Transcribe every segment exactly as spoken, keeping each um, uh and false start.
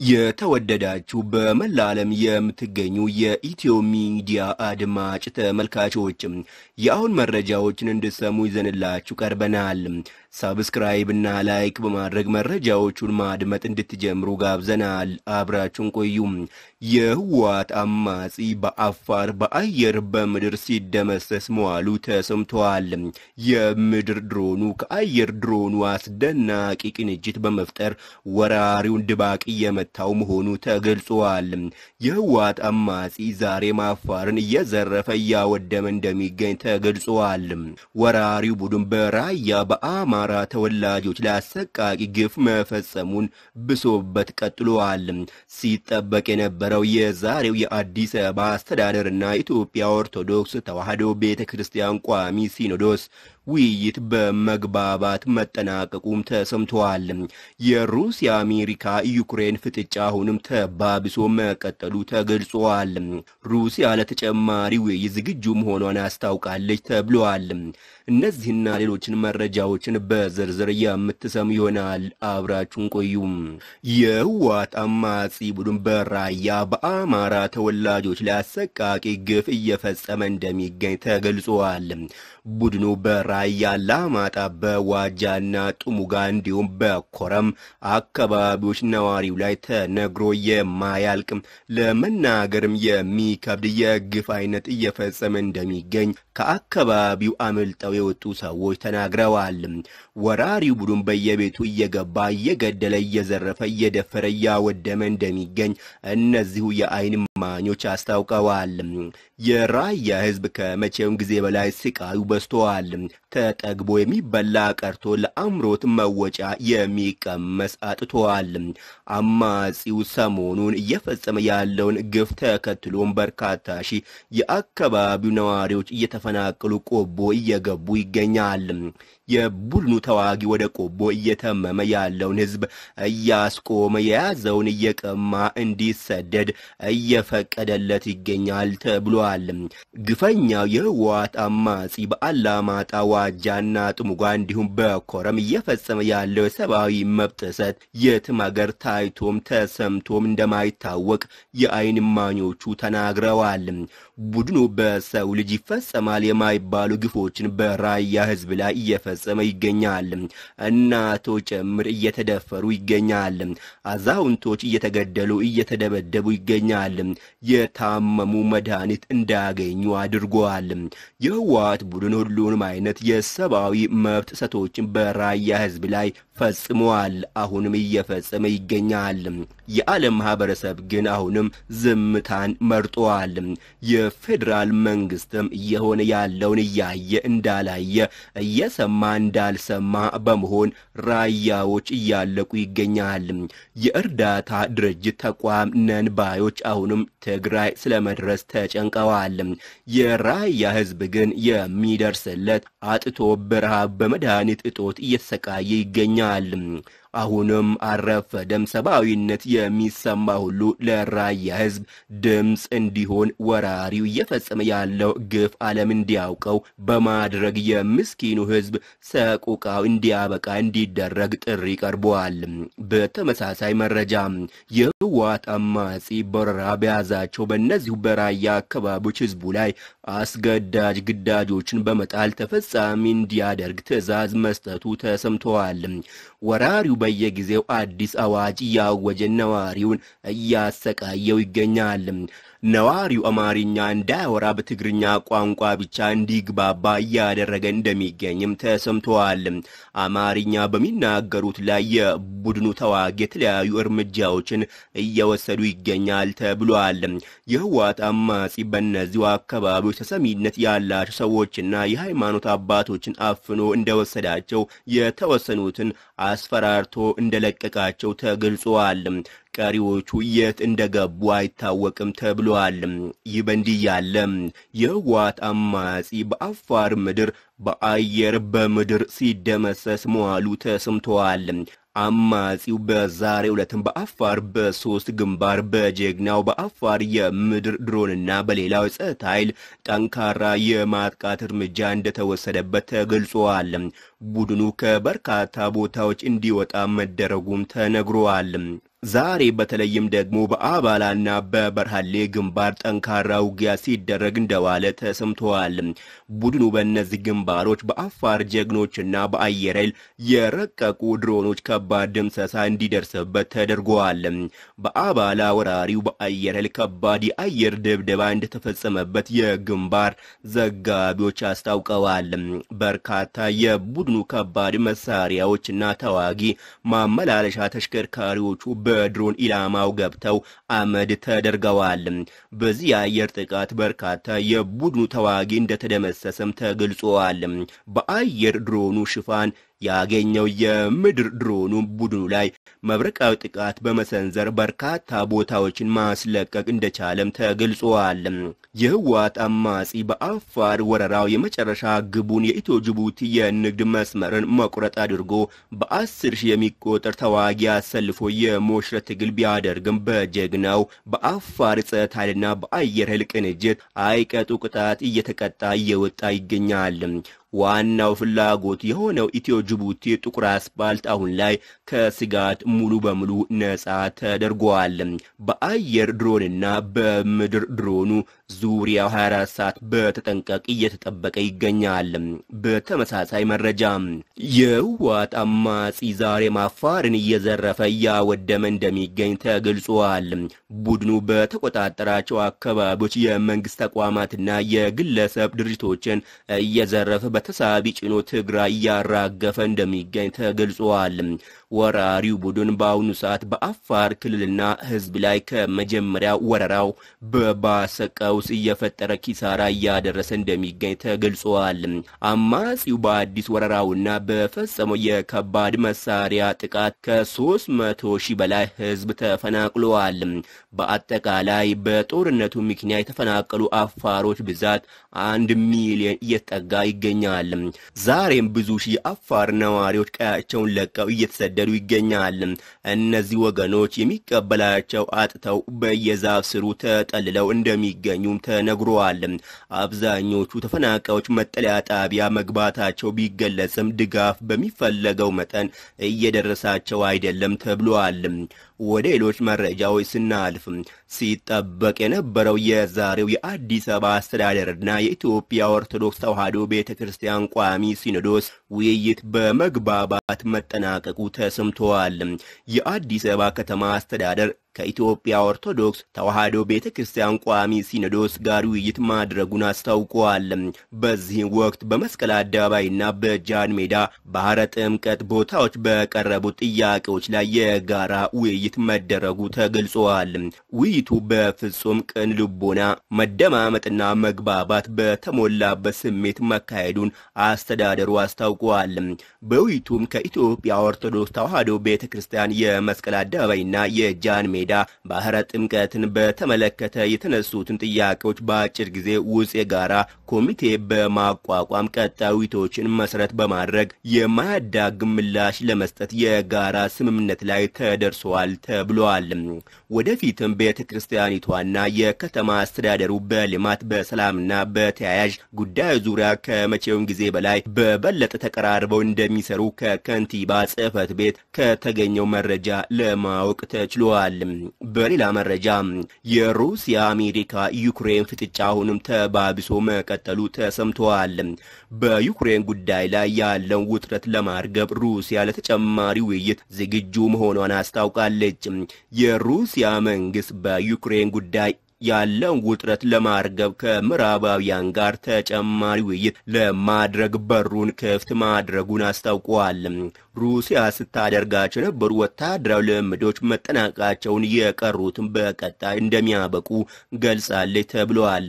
የተወደዳችሁ በመላ ዓለም የምትገኙ የኢትዮ ሚዲያ አድማጭ ተመልካቾችም የአሁን መረጃዎችን እንድትሰሙ ይዘንላችሁ ቀርበናል። ሰብስክራይብ እና ላይክ በማድረግ መረጃዎቹን ማድመጥ እንድትጀምሩ ጋብዘናል። አብራችሁን ቆዩ። የህወሓት አማጺ በአፋር በአየር በምድር ሲደመሰስ መዋሉ ተሰምቷል። የምድር ድሮኑ ከአየር ድሮኑ አስደናቂ ቅንጅት በመፍጠር ወራሪውን ድባቅ እየመታው መሆኑ ተገልጿል። የህወሓት አማጺ ዛሬም አፋርን እየዘረፈ እያወደመ እንደሚገኝ ተገልጿል። ወራሪው ቡድን በራያ በአማ ራ ተወላጆች ላይ አሰቃቂ ግፍ መፈጸሙን ብሶበት ቀጥሏል። ሲጠበቅ የነበረው የዛሬው የአዲስ አበባ አስተዳደርና ኢትዮጵያ ኦርቶዶክስ ተዋሕዶ ቤተክርስቲያን ቋሚ ሲኖዶስ ውይይት በመግባባት መጠናቀቁም ተሰምቷል። የሩሲያ አሜሪካ ዩክሬን ፍጥጫ አሁንም ተባብሶ መቀጠሉ ተገልጿል። ሩሲያ ለተጨማሪ ውይይት ዝግጁ መሆኗን አስታውቃለች ተብሏል። እነዚህና ሌሎችን መረጃዎችን በዝርዝር የምትሰሙ ይሆናል። አብራችሁን ቆዩ። የህወሓት አማጺ ቡድን በራያ በአማራ ተወላጆች ላይ አሰቃቂ ግፍ እየፈጸመ እንደሚገኝ ተገልጿል። ቡድኑ በራያ ላማጣ በዋጃና ጥሙጋ እንዲሁም በኮረም አካባቢዎች ነዋሪው ላይ ተነግሮ የማያልቅ ለመናገርም የሚከብድ የግፍ አይነት እየፈጸመ እንደሚገኝ ከአካባቢው አመልጠው የወጡ ሰዎች ተናግረዋል። ወራሪው ቡድን በየቤቱ እየገባ እየገደለ እየዘረፈ እየደፈረ እያወደመ እንደሚገኝ እነዚሁ የአይን እማኞች አስታውቀዋል። የራያ ህዝብ ከመቼውም ጊዜ በላይ ስቃዩ በዝቷል። ተጠግቦ የሚበላ ቀርቶ ለአምሮት መወጫ የሚቀመስ አጥቷል። አማጺው ሰሞኑን እየፈጸመ ያለውን ግፍ ተከትሎም በርካታ ሺህ የአካባቢው ነዋሪዎች እየተፈናቀሉ ቆቦ እየገቡ ይገኛል። የቡድኑ ተዋጊ ወደ ቆቦ እየተመመ ያለውን ህዝብ እያስቆመ የያዘውን እየቀማ እንዲሰደድ እየፈቀደለት ይገኛል ተብሏል። ግፈኛው የህወሓት አማጺ በአላማጣ ዋጃና ጥሙጋ እንዲሁም በኮረም እየፈጸመ ያለው የሰብአዊ መብት ጥሰት የትም ሀገር ታይቶም ተሰምቶም እንደማይታወቅ የአይን እማኞቹ ተናግረዋል። ቡድኑ በሰው ልጅ ይፈጸማል የማይባሉ ግፎችን በራያ ህዝብ ላይ እየፈጸመ ይገኛል። እናቶች ጭምር እየተደፈሩ ይገኛል። አዛውንቶች እየተገደሉ እየተደበደቡ ይገኛል። የታመሙ መድኃኒት እንዳያገኙ አድርጓል። የህወሓት ቡድን ሁሉንም አይነት የሰብአዊ መብት ጥሰቶችን በራያ ህዝብ ላይ ፈጽሟል። አሁንም እየፈጸመ ይገኛል። የዓለም ማህበረሰብ ግን አሁንም ዝምታን መርጧል። የፌደራል መንግስትም እየሆነ ያለውን እያየ እንዳላየ እየሰማ እንዳልሰማ በመሆን ራያዎች እያለቁ ይገኛል። የእርዳታ ድርጅት ተቋም ነን ባዮች አሁንም ትግራይ ስለመድረስ ተጨንቀዋል። የራያ ህዝብ ግን የሚደርስለት አጥቶ በረሃብ በመድኃኒት እጦት እየተሰቃየ ይገኛል። አሁንም አረፈደም ሰብአዊነት የሚሰማ ሁሉ ለራያ ህዝብ ድምጽ እንዲሆን ወራሪው እየፈጸመ ያለው ግፍ ዓለም እንዲያውቀው በማድረግ የምስኪኑ ህዝብ ሰቆቃው እንዲያበቃ እንዲደረግ ጥሪ ቀርቧል። በተመሳሳይ መረጃ የህወሓት አማጺ በወረራ በያዛቸው በእነዚሁ በራያ አካባቢዎች ህዝቡ ላይ አስገዳጅ ግዳጆችን በመጣል ተፈጻሚ እንዲያደርግ ትዕዛዝ መስጠቱ ተሰምተዋል። ወራሪው በየጊዜው አዲስ አዋጅ እያወጀ ነዋሪውን እያሰቃየው ይገኛል። ነዋሪው አማርኛ እንዳያወራ በትግርኛ ቋንቋ ብቻ እንዲግባባ እያደረገ እንደሚገኝም ተሰምቷል። አማርኛ በሚናገሩት ላይ የቡድኑ ተዋጊ የተለያዩ እርምጃዎችን እየወሰዱ ይገኛል ተብሏል። የህወሓት አማጺ በእነዚሁ አካባቢዎች ተሰሚነት ያላቸው ሰዎችና የሃይማኖት አባቶችን አፍኖ እንደወሰዳቸው የተወሰኑትን አስፈራርቶ እንደለቀቃቸው ተገልጿል። ቀሪዎቹ የት እንደገቡ አይታወቅም ተብሏል። ይህ በእንዲህ ያለ የህወሓት አማጺ በአፋር ምድር በአየር በምድር ሲደመሰስ መዋሉ ተሰምቷል። አማጺው በዛሬው ዕለት በአፋር በሶስት ግንባር በጀግናው በአፋር የምድር ድሮንና በሌላው የጸጥታ ኃይል ጠንካራ የማጥቃት እርምጃ እንደተወሰደበት ተገልጿል። ቡድኑ ከበርካታ ቦታዎች እንዲወጣ መደረጉም ተነግሯል። ዛሬ በተለይም ደግሞ በአባላና በበርሃሌ ግንባር ጠንካራ ውጊያ ሲደረግ እንደዋለ ተሰምቷል። ቡድኑ በእነዚህ ግንባሮች በአፋር ጀግኖችና በአየር ኃይል የረቀቁ ድሮኖች ከባድ ድምሰሳ እንዲደርስበት ተደርጓል። በአባላ ወራሪው በአየር ኃይል ከባድ የአየር ድብደባ እንደተፈጸመበት የግንባር ዘጋቢዎች አስታውቀዋል። በርካታ የቡድኑ ከባድ መሳሪያዎችና ተዋጊ ማመላለሻ ተሽከርካሪዎቹ በድሮን ኢላማው ገብተው አመድ ተደርገዋል። በዚህ የአየር ጥቃት በርካታ የቡድኑ ተዋጊ እንደተደመሰሰም ተገልጿል። በአየር ድሮኑ ሽፋን ያገኘው የምድር ድሮኑ ቡድኑ ላይ መብረቃዊ ጥቃት በመሰንዘር በርካታ ቦታዎችን ማስለቀቅ እንደቻለም ተገልጿል። የህወሓት አማጺ በአፋር ወረራው የመጨረሻ ግቡን የኢትዮ ጅቡቲ የንግድ መስመርን መቁረጥ አድርጎ በአስር ሺህ የሚቆጠር ተዋጊ አሰልፎ የሞሽረት ትግል ቢያደርግም በጀግናው በአፋር ጸጥታ ኃይልና በአየር ኃይል ቅንጅት አይቀጡ ቅጣት እየተቀጣ እየወጣ ይገኛል። ዋናው ፍላጎት የሆነው ኢትዮ ጅቡቲ ጥቁር አስፓልት አሁን ላይ ከስጋት ሙሉ በሙሉ ነፃ ተደርጓል። በአየር ድሮንና በምድር ድሮኑ ዙሪያው ሀያ አራት ሰዓት በተጠንቀቅ እየተጠበቀ ይገኛል። በተመሳሳይ መረጃ የህወሓት አማጺ ዛሬ አፋርን እየዘረፈ እያወደመ እንደሚገኝ ተገልጿል። ቡድኑ በተቆጣጠራቸው አካባቢዎች የመንግስት ተቋማትና የግለሰብ ድርጅቶችን እየዘረፈ በተሳቢ ጭኖ ትግራይ እያራገፈ እንደሚገኝ ተገልጿል። ወራሪው ቡድን በአሁኑ ሰዓት በአፋር ክልልና ህዝብ ላይ ከመጀመሪያ ወረራው በባሰ ቀውስ እየፈጠረ ኪሳራ እያደረሰ እንደሚገኝ ተገልጿል። አማጺው በአዲስ ወረራውና በፈጸመው የከባድ መሳሪያ ጥቃት ከሶስት መቶ ሺህ በላይ ህዝብ ተፈናቅሏል። በአጠቃላይ በጦርነቱ ምክንያት የተፈናቀሉ አፋሮች ብዛት አንድ ሚሊዮን እየተጠጋ ይገኛል። ዛሬም ብዙ ሺህ አፋር ነዋሪዎች ቀያቸውን ለቀው እየተሰደዱ ይገኛል። እነዚህ ወገኖች የሚቀበላቸው አጥተው በየዛፍ ስሩ ተጠልለው እንደሚገኙም ተነግሯል። አብዛኞቹ ተፈናቃዮች መጠለያ ጣቢያ መግባታቸው ቢገለጽም ድጋፍ በሚፈለገው መጠን እየደረሳቸው አይደለም ተብሏል። ወደ ሌሎች መረጃዎች ስናልፍ ሲጠበቅ የነበረው የዛሬው የአዲስ አበባ አስተዳደርና የኢትዮጵያ ኦርቶዶክስ ተዋሕዶ ቤተክርስቲያን ቋሚ ሲኖዶስ ውይይት በመግባባት መጠናቀቁ ተሰምቷል። የአዲስ አበባ ከተማ አስተዳደር ከኢትዮጵያ ኦርቶዶክስ ተዋሕዶ ቤተክርስቲያን ቋሚ ሲኖዶስ ጋር ውይይት ማድረጉን አስታውቋል። በዚህ ወቅት በመስቀል አደባባይና በጃን ሜዳ ባህረ ጥምቀት ቦታዎች በቀረቡ ጥያቄዎች ላይ የጋራ ውይይት መደረጉ ተገልጿል። ውይይቱ በፍጹም ቅን ልቦና መደማመጥና መግባባት በተሞላበት ስሜት መካሄዱን አስተዳደሩ አስታውቋል። በውይይቱም ከኢትዮጵያ ኦርቶዶክስ ተዋሕዶ ቤተክርስቲያን የመስቀል አደባባይና የጃን ሜዳ ባህረ ጥምቀትን በተመለከተ የተነሱትን ጥያቄዎች በአጭር ጊዜ ውስጥ የጋራ ኮሚቴ በማቋቋም ቀጣይ ውይይቶችን መሰረት በማድረግ የማያዳግም ምላሽ ለመስጠት የጋራ ስምምነት ላይ ተደርሷል ተብሏል። ወደፊትም ቤተክርስቲያኒቷና የከተማ አስተዳደሩ በልማት በሰላምና በተያያዥ ጉዳይ ዙሪያ ከመቼውም ጊዜ በላይ በበለጠ ተቀራርበው እንደሚሰሩ ከከንቲባ ጽሕፈት ቤት ከተገኘው መረጃ ለማወቅ ተችሏል። በሌላ መረጃ የሩሲያ አሜሪካ ዩክሬን ፍጥጫ አሁንም ተባብሶ መቀጠሉ ተሰምቷል። በዩክሬን ጉዳይ ላይ ያለውን ውጥረት ለማርገብ ሩሲያ ለተጨማሪ ውይይት ዝግጁ መሆኗን አስታውቃለች። የሩሲያ መንግስት በዩክሬን ጉዳይ ያለውን ውጥረት ለማርገብ ከምዕራባውያን ጋር ተጨማሪ ውይይት ለማድረግ በሩን ክፍት ማድረጉን አስታውቋል። ሩሲያ ስታደርጋቸው የነበሩ ወታደራዊ ልምምዶች መጠናቀቃቸውን የቀሩትን በቀጣይ እንደሚያበቁ ገልጻለች ተብሏል።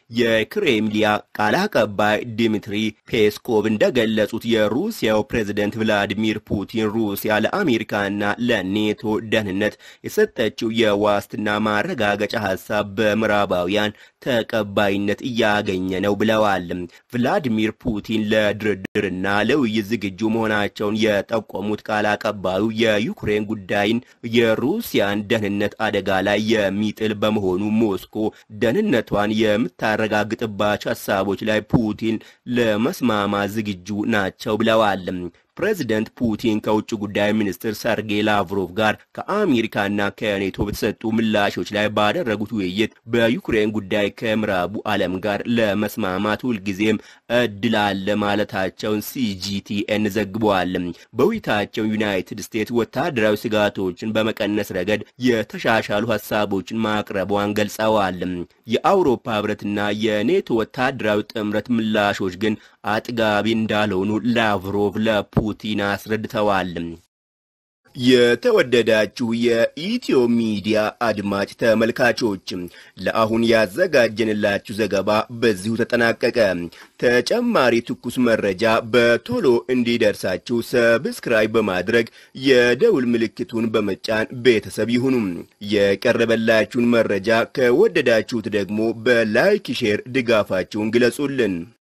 የክሬምሊያ ቃል አቀባይ ዲሚትሪ ፔስኮቭ እንደገለጹት የሩሲያው ፕሬዝዳንት ቭላዲሚር ፑቲን ሩሲያ ለአሜሪካና ለኔቶ ደህንነት የሰጠችው የዋስትና ማረጋገጫ ሐሳብ በምዕራባውያን ተቀባይነት እያገኘ ነው ብለዋል። ቭላዲሚር ፑቲን ለድርድርና ለውይይት ዝግጁ መሆናቸውን የጠቆሙት ቃል አቀባዩ የዩክሬን ጉዳይን የሩሲያን ደህንነት አደጋ ላይ የሚጥል በመሆኑ ሞስኮ ደህንነቷን የምታ ረጋግጥባቸው ሐሳቦች ላይ ፑቲን ለመስማማት ዝግጁ ናቸው ብለዋል። ፕሬዚደንት ፑቲን ከውጭ ጉዳይ ሚኒስትር ሰርጌይ ላቭሮቭ ጋር ከአሜሪካና ከኔቶ በተሰጡ ምላሾች ላይ ባደረጉት ውይይት በዩክሬን ጉዳይ ከምዕራቡ ዓለም ጋር ለመስማማት ሁልጊዜም እድል አለ ማለታቸውን ሲጂቲኤን ዘግቧል። በውይይታቸው ዩናይትድ ስቴትስ ወታደራዊ ስጋቶችን በመቀነስ ረገድ የተሻሻሉ ሀሳቦችን ማቅረቧን ገልጸዋል። የአውሮፓ ህብረትና የኔቶ ወታደራዊ ጥምረት ምላሾች ግን አጥጋቢ እንዳልሆኑ ላቭሮቭ ለፑቲን አስረድተዋል። የተወደዳችሁ የኢትዮ ሚዲያ አድማጭ ተመልካቾች ለአሁን ያዘጋጀንላችሁ ዘገባ በዚሁ ተጠናቀቀ። ተጨማሪ ትኩስ መረጃ በቶሎ እንዲደርሳችሁ ሰብስክራይብ በማድረግ የደውል ምልክቱን በመጫን ቤተሰብ ይሁኑ። የቀረበላችሁን መረጃ ከወደዳችሁት ደግሞ በላይክ ሼር ድጋፋችሁን ግለጹልን።